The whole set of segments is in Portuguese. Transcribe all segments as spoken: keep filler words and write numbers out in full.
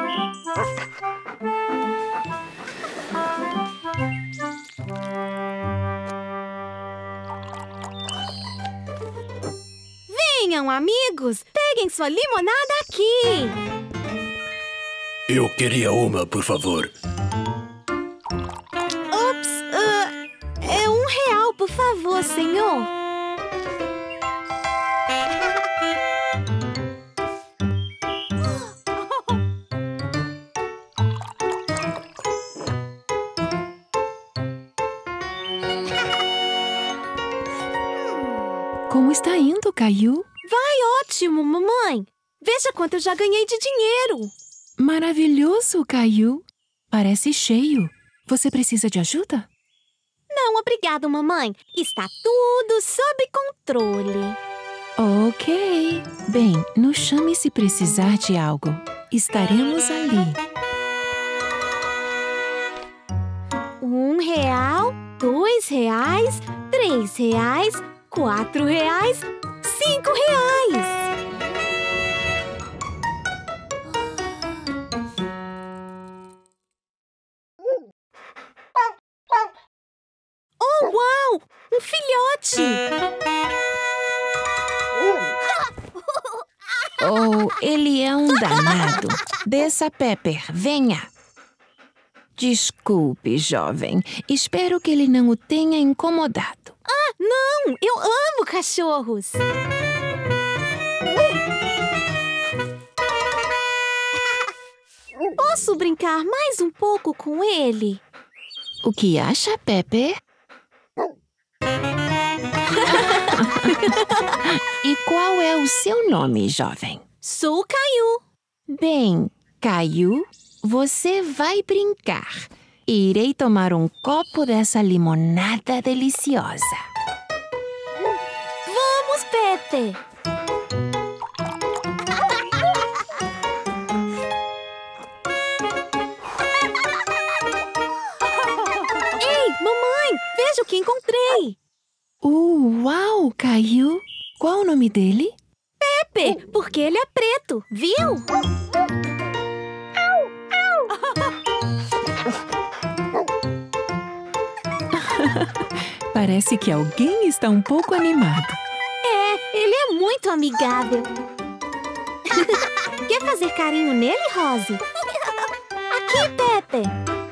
Venham, amigos! Peguem sua limonada aqui! Eu queria uma, por favor. Ops! Uh, é um real, por favor, senhor. Como está indo, Caillou? Vai ótimo, mamãe! Veja quanto eu já ganhei de dinheiro! Maravilhoso, Caillou! Parece cheio. Você precisa de ajuda? Não, obrigado, mamãe. Está tudo sob controle. Ok. Bem, nos chame se precisar de algo. Estaremos ali. Um real, dois reais, três reais, quatro reais, cinco reais. Oh, uau! Um filhote! Oh, ele é um danado. Desça, Pepper. Venha. Desculpe, jovem. Espero que ele não o tenha incomodado. Ah, não! Eu amo cachorros! Posso brincar mais um pouco com ele? O que acha, Pepper? E qual é o seu nome, jovem? Sou Caillou. Bem, Caillou, você vai brincar. Irei tomar um copo dessa limonada deliciosa. Vamos, Pepe! Ei, mamãe! Veja o que encontrei! Uh, uau, Caillou! Qual o nome dele? Pepe, porque ele é preto, viu? Parece que alguém está um pouco animado. É, ele é muito amigável. Quer fazer carinho nele, Rose? Aqui, Pepe.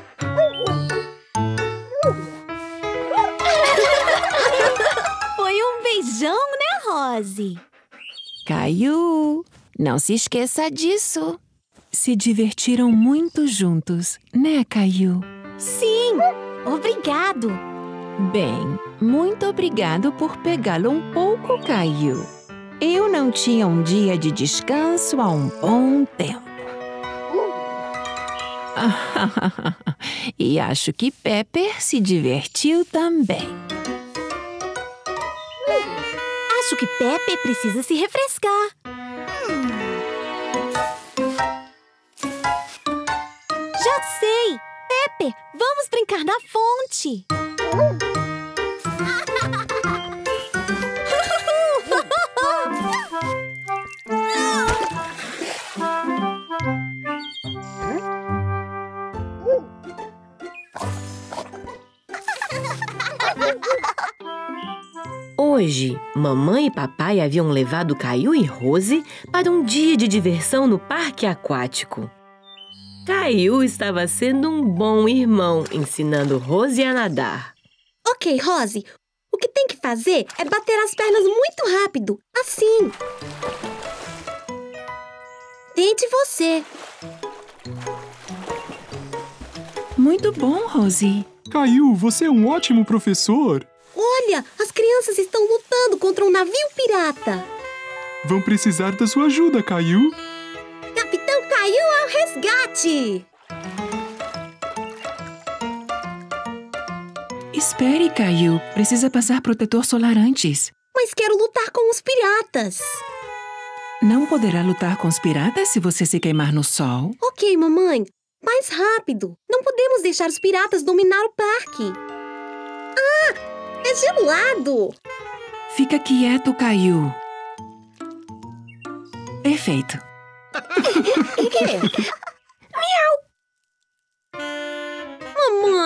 Foi um beijão, né, Rose? Caillou, não se esqueça disso. Se divertiram muito juntos, né, Caillou? Sim, obrigado. Bem, muito obrigado por pegá-lo um pouco, Caillou. Eu não tinha um dia de descanso há um bom tempo. E acho que Pepper se divertiu também. Acho que Pepe precisa se refrescar. Já sei! Pepe, vamos brincar na fonte! Hoje, mamãe e papai haviam levado Caillou e Rose para um dia de diversão no parque aquático. Caillou estava sendo um bom irmão, ensinando Rose a nadar. Ok, Rose, o que tem que fazer é bater as pernas muito rápido, assim. Tente você. Muito bom, Rose. Caillou, você é um ótimo professor. Olha, as crianças estão lutando contra um navio pirata. Vão precisar da sua ajuda, Caillou. Capitão Caillou ao resgate! Espere, Caillou. Precisa passar protetor solar antes. Mas quero lutar com os piratas. Não poderá lutar com os piratas se você se queimar no sol. Ok, mamãe. Mais rápido. Não podemos deixar os piratas dominar o parque. Ah! É gelado! Fica quieto, Caillou. Perfeito.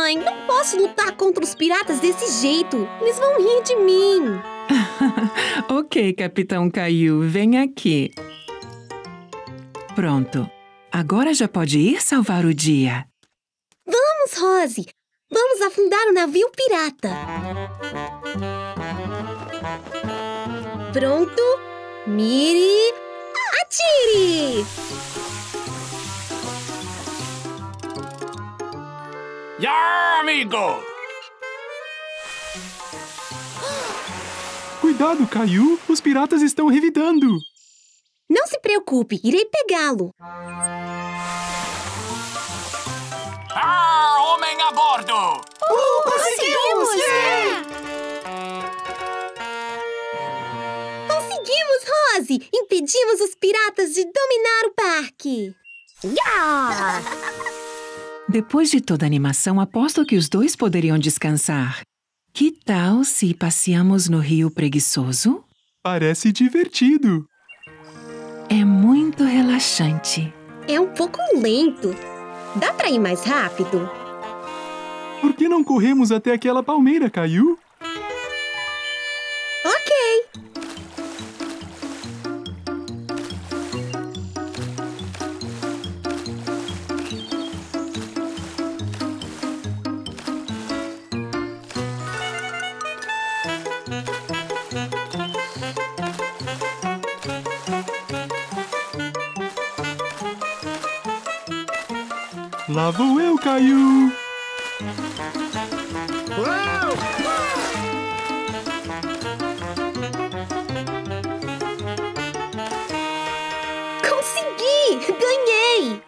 mamãe. Não posso lutar contra os piratas desse jeito. Eles vão rir de mim. Ok, Capitão Caillou, vem aqui. Pronto. Agora já pode ir salvar o dia. Vamos, Rose. Vamos afundar o navio pirata. Pronto. Mire. Atire! Ya, amigo! Cuidado, Caillou! Os piratas estão revidando! Não se preocupe, irei pegá-lo. Ah, homem a bordo! Uh, conseguimos! Yeah! Conseguimos, Rose! Impedimos os piratas de dominar o parque! Yeah! Depois de toda a animação, aposto que os dois poderiam descansar. Que tal se passeamos no Rio Preguiçoso? Parece divertido! É muito relaxante. É um pouco lento. Dá pra ir mais rápido? Por que não corremos até aquela palmeira, Caillou? Ok. Lá vou eu, Caillou! Consegui! Ganhei!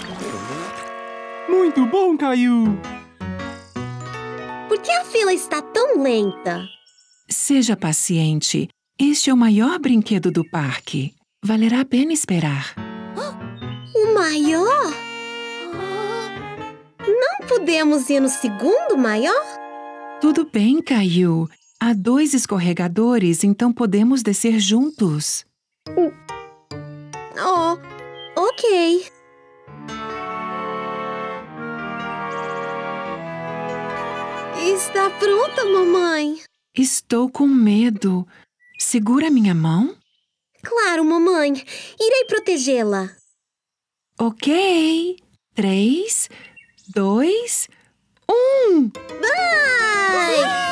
Muito bom, Caillou! Por que a fila está tão lenta? Seja paciente. Este é o maior brinquedo do parque. Valerá a pena esperar. O maior? Não podemos ir no segundo maior? Tudo bem, Caillou. Há dois escorregadores, então podemos descer juntos. Oh, ok. Está pronta, mamãe? Estou com medo. Segura minha mão? Claro, mamãe. Irei protegê-la. Ok. Três, dois, um. Vai!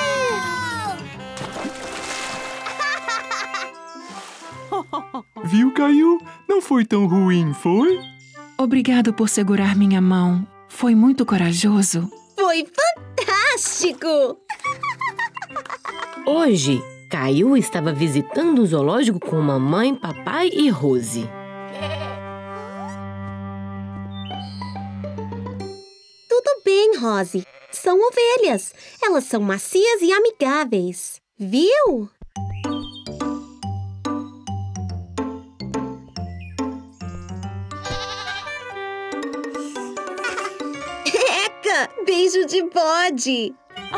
Viu, Caillou? Não foi tão ruim, foi? Obrigado por segurar minha mão. Foi muito corajoso. Foi fantástico! Hoje, Caillou estava visitando o zoológico com mamãe, papai e Rose. Tudo bem, Rose. São ovelhas. Elas são macias e amigáveis. Viu? Eca! Beijo de bode!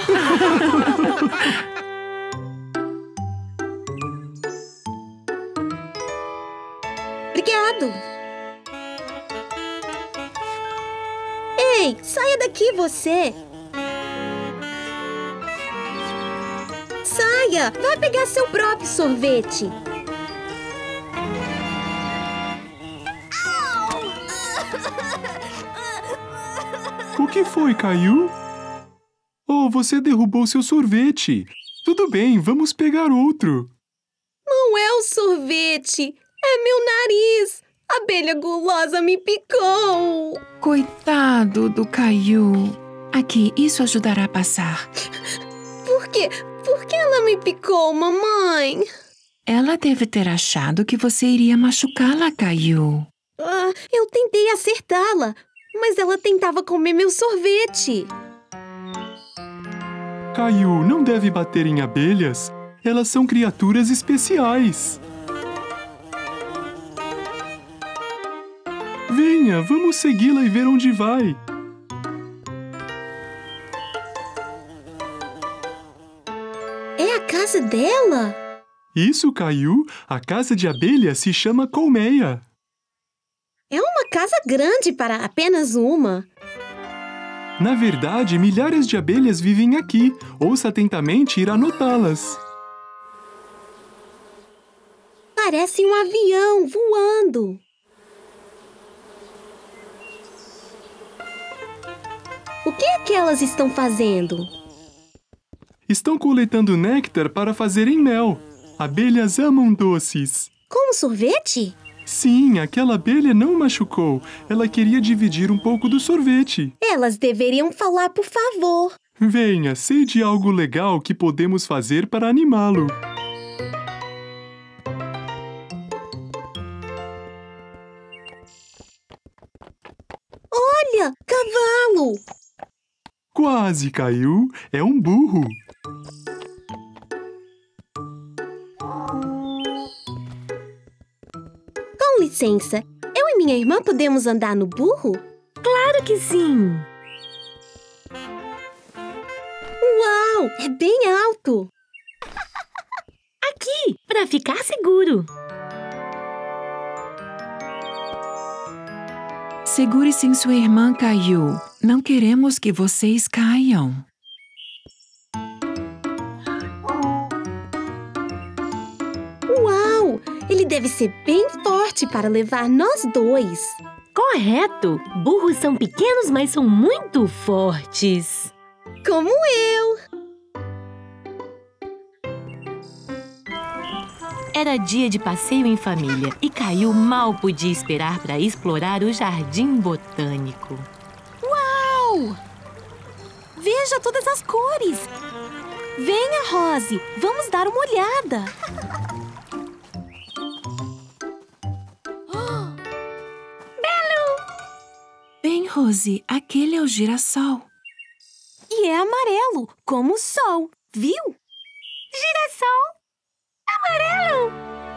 Obrigado! Ei, saia daqui você! Saia! Vai pegar seu próprio sorvete! O que foi, Caillou? Oh, você derrubou seu sorvete. Tudo bem, vamos pegar outro. Não é o sorvete, é meu nariz. A abelha gulosa me picou. Coitado do Caillou. Aqui, isso ajudará a passar. Por quê? Por que ela me picou, mamãe? Ela deve ter achado que você iria machucá-la, Caillou. Ah, eu tentei acertá-la, mas ela tentava comer meu sorvete. Caillou, não deve bater em abelhas. Elas são criaturas especiais. Venha, vamos segui-la e ver onde vai. É a casa dela? Isso, Caillou. A casa de abelha se chama colmeia. É uma casa grande para apenas uma. Na verdade, milhares de abelhas vivem aqui. Ouça atentamente e irá notá-las. Parece um avião voando. O que é que elas estão fazendo? Estão coletando néctar para fazerem mel. Abelhas amam doces. Como sorvete? Sim, aquela abelha não machucou. Ela queria dividir um pouco do sorvete. Elas deveriam falar por favor. Venha, sei de algo legal que podemos fazer para animá-lo. Olha, cavalo! Quase caiu. É um burro. Com licença, eu e minha irmã podemos andar no burro? Claro que sim! Uau, é bem alto! Aqui, para ficar seguro. Segure-se em sua irmã, Caillou. Não queremos que vocês caiam. Uau! Ele deve ser bem forte para levar nós dois. Correto! Burros são pequenos, mas são muito fortes. Como eu! Era dia de passeio em família e Caillou mal podia esperar para explorar o jardim botânico. Uau! Veja todas as cores! Venha, Rose, vamos dar uma olhada. Bem, Rose, aquele é o girassol. E é amarelo, como o sol, viu? Girassol amarelo!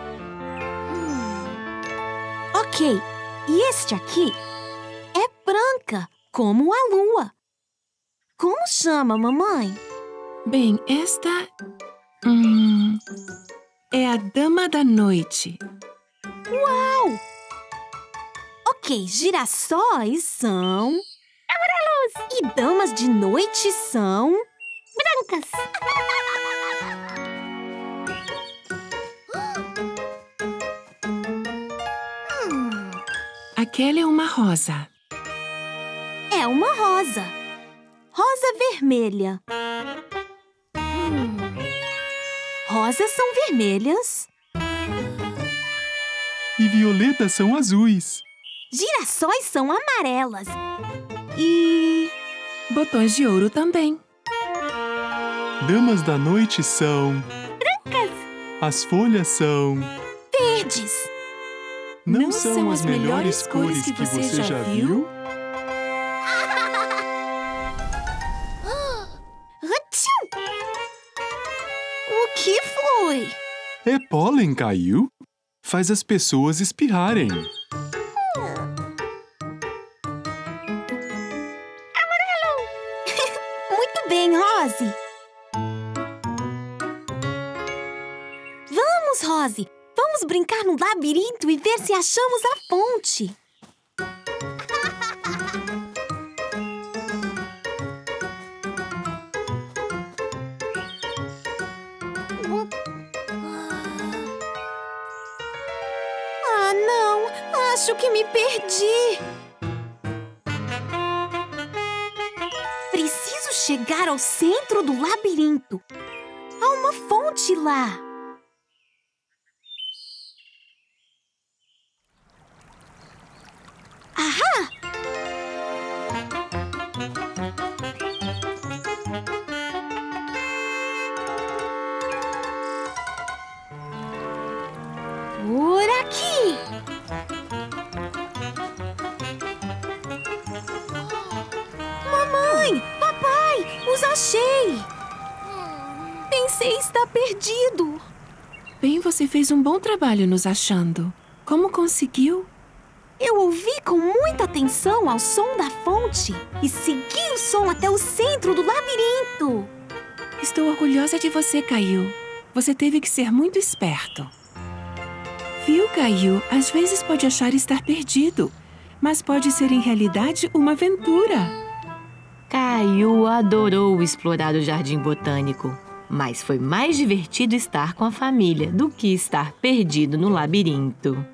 Hum. Ok, e este aqui é branca, como a lua. Como chama, mamãe? Bem, esta... Hum, é a Dama da Noite. Uau! Ok, girassóis são... amarelos! E damas de noite são... brancas! Aquela é uma rosa. É uma rosa. Rosa vermelha. Hum. Rosas são vermelhas. E violetas são azuis. Girassóis são amarelas. E... botões de ouro também. Damas da noite são... brancas. As folhas são... verdes. Não, Não são, são as as melhores melhores cores que você já viu? Hachim! O que foi? É pólen, Caillou. Faz as pessoas espirrarem. Muito bem, Rose. Vamos, Rose. Vamos brincar no labirinto e ver se achamos a fonte. Ah, não. Acho que me perdi. Preciso chegar ao centro do labirinto. Há uma fonte lá. Ahá! Por aqui! Mamãe! Papai! Os achei! Pensei estar perdido. Bem, você fez um bom trabalho nos achando. Como conseguiu? Eu ouvi com muita atenção ao som da fonte e segui o som até o centro do labirinto. Estou orgulhosa de você, Caillou. Você teve que ser muito esperto. Viu, Caillou? Às vezes pode achar estar perdido, mas pode ser em realidade uma aventura. Caillou adorou explorar o jardim botânico, mas foi mais divertido estar com a família do que estar perdido no labirinto.